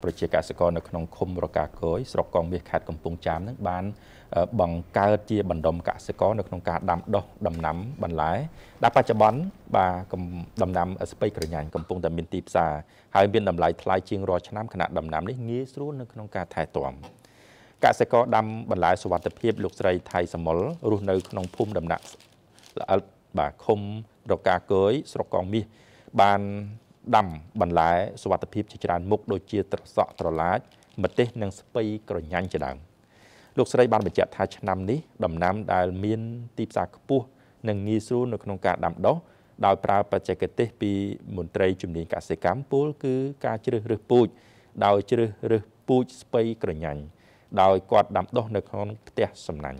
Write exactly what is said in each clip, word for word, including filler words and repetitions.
ប្រជាកសិករនៅក្នុងឃុំរកាកយស្រុកកងមាសខេត្តកំពង់ចាមនឹងបានបង្កើតជាបណ្ដុំកសិករនៅក្នុងការដាំដុះដំណាំបន្លែដែលបច្ចុប្បន្នបាទដំណាំស្ពៃក្រញាញ់កំពុងតែមានទីផ្សារហើយមានតម្លៃថ្លៃជាងរាល់ឆ្នាំខណៈដំណាំនេះងាយស្រួលនៅក្នុងការថែទាំកសិករដាំបន្លែសុវត្ថិភាពលោកស្រីថៃសមុលរស់នៅក្នុងភូមិដំណាក់ល្អិតបាទឃុំរកាកយស្រុកកងមាសបានដាំបន្លែសុវត្ថិភាពជាច្រើនមុខដូចជាត្រសក់ត្រឡាចម្ទេសនិងស្ពៃក្រញាញ់ជាដើមលោកស្រីបានបញ្ជាក់ថាឆ្នាំនេះដំណាំដែលមានទីផ្សារខ្ពស់និងងាយស្រួលនៅក្នុងការដាំដុះដោយប្រើបច្ចេកទេសពីមន្ត្រីជំនាញកសិកម្មពលគឺការជ្រើសរើសពូជដោយជ្រើសរើសពូជស្ពៃក្រញាញ់ដោយគាត់ដាំដុះនៅក្នុងផ្ទះសំណាញ់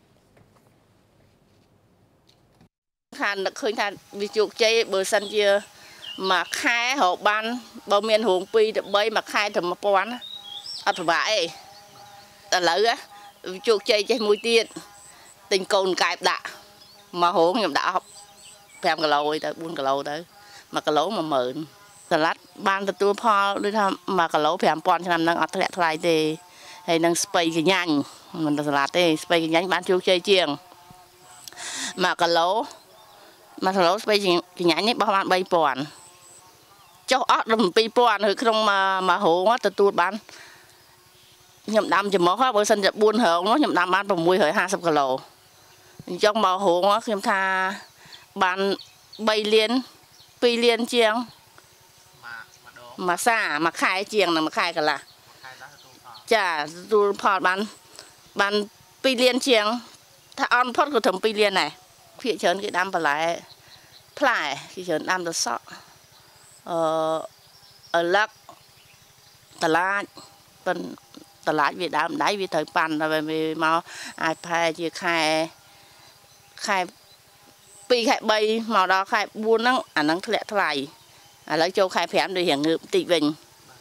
ខាននឹកឃើញថាវាជោគជ័យបើសិនជាមួយខែរកបានបើមានរោងពីរទៅបីមួយខែទៅមួយពាន់អត់ពិបាកទេឥឡូវជោគជ័យចេះមួយទៀតទិញកូនកែបដាក់មករោងខ្ញុំដាក់ប្រាំគីឡូទៅបួនគីឡូទៅមួយគីឡូមួយម៉ឺនសាឡាត់បានទទួលផលដូចថាមួយគីឡូប្រាំពាន់ឆ្នាំហ្នឹងអត់ធ្លាក់ថ្លៃទេហើយនឹងស្ពៃកញ្ញាញ់មិនទៅសាឡាត់ទេស្ពៃកញ្ញាញ់បានជោគជ័យជាងមួយគីឡូមួយគីឡូស្ពៃកញ្ញាញ់នេះបោះបានបីពាន់ចុះអត់ដល់ពីរពាន់ឬក្នុងមួយរោងទទួលបានខ្ញុំដាំចំមុះបើសិនជាបួនរោងនោះខ្ញុំដាំបានប្រាំមួយរយហាសិបគីឡូអញ្ចឹងមករោងខ្ញុំថាបានបីលានពីរលានជាងមួយសាមួយខែជាងនិងមួយខែកន្លះចាទទួលផលបានបានពីរលានជាងថាអន់ផុតក៏ត្រឹមពីរលានដែរភាគច្រើនគេដាំបន្លែផ្លែគេច្រើនដាំត្រសក់អឺអលឹកតឡាចប៉ុនតឡាចវាដើមដៃវាត្រូវប៉ាន់ដល់វាមកអាចផែជាខែខែពីរខែបីមកដល់ខែបួនហ្នឹងអាហ្នឹងធ្លាក់ថ្លៃឥឡូវចូលខែប្រាំដូចរៀងងើបបន្តិចវិញ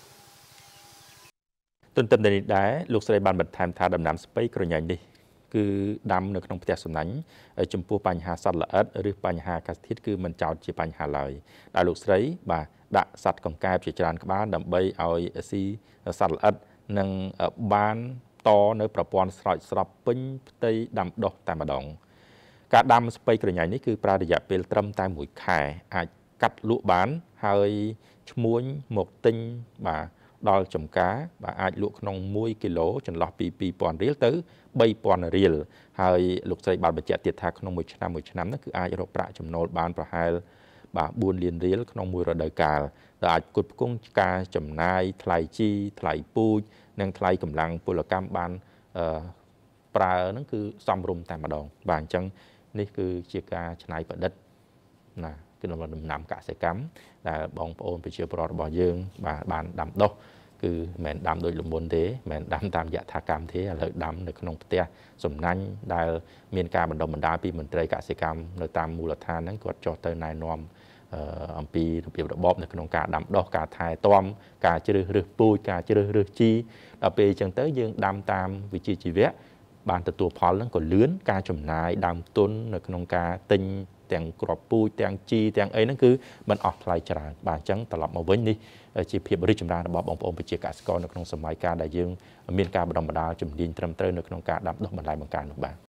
ទន្ទឹមនឹងនេះដែរលោកស្រីបានបន្ថែមថាដំណាំស្ពៃក្រញាញ់នេះគឺដាំនៅក្នុងផ្ទះសំណាញ់ចំពោះបញ្ហាសត្វល្អិតឬបញ្ហាអាកាសធាតុគឺមិនចោទជាបញ្ហាឡើយដែលលោកស្រីបាទដាក់សត្វកង្កែបជាច្រើនក្បាលដើម្បីឲ្យស៊ីសត្វល្អិតនិងបានតនៅប្រព័ន្ធស្រោចស្រពពេញផ្ទៃដាំដុះតែម្ដងការដាំស្ពៃក្រញាញ់នេះគឺប្រើរយៈពេលត្រឹមតែមួយខែអាចកាត់លក់បានហើយឈ្មួញមកទិញបាទដល់ចំការបាទអាចលក់ក្នុងមួយគីឡូចន្លោះពីពីរពាន់រៀលទៅបីពាន់រៀលហើយលោកស្រីបានបញ្ជាក់ទៀតថាក្នុងមួយឆ្នាំមួយឆ្នាំនោះគឺអាចរកប្រាក់ចំណូលបានប្រហែលបាទបួនលានរៀលក្នុងមួយរដូវកាលដែលអាចផ្គត់ផ្គង់ការចំណាយថ្លៃជីថ្លៃពូជនិងថ្លៃកម្លាំងពលកម្មបានអឺប្រើហ្នឹងគឺសមរម្យតែម្ដងបាទអញ្ចឹងនេះគឺជាការច្នៃប្រឌិតណាគឺដំណាំកសិកម្មដែលបងប្អូនប្រជាពលរដ្ឋរបស់យើងបាទបានដាំដុះគឺមិនមែនដាំដោយលំមុនទេមិនមែនដាំតាមយថាកម្មទេឥឡូវដាំនៅក្នុងផ្ទះសំណាញ់ដែលមានការបណ្ដុះបណ្ដាលពីមន្ត្រីកសិកម្មនៅតាមមូលដ្ឋានហ្នឹងគាត់ចុះទៅណែនាំអំពីរបៀបរបបនៅក្នុងការដាំដុះការថែទាំការជ្រើសរើសពូជការជ្រើសរើសជីដល់ពេលអញ្ចឹងទៅយើងដាំតាមវិជ្ជាជីវៈបានទទួលផលហ្នឹងក៏លឿនការចំណាយដើមទុននៅក្នុងការទិញទាំងគ្រាប់ពូជទាំងជីទាំងអីហ្នឹងគឺมันអស់ថ្លៃច្រើនបាទអញ្ចឹងត្រឡប់មកវិញនេះជាភាពរីកចម្រើនរបស់បងប្អូនប្រជាកសិករនៅក្នុងសម័យកាលដែលយើងមានការបណ្ដុះបណ្ដាលជំនាញត្រឹមត្រូវនៅក្នុងការដាំដុះបន្លែបង្ការនោះបាទ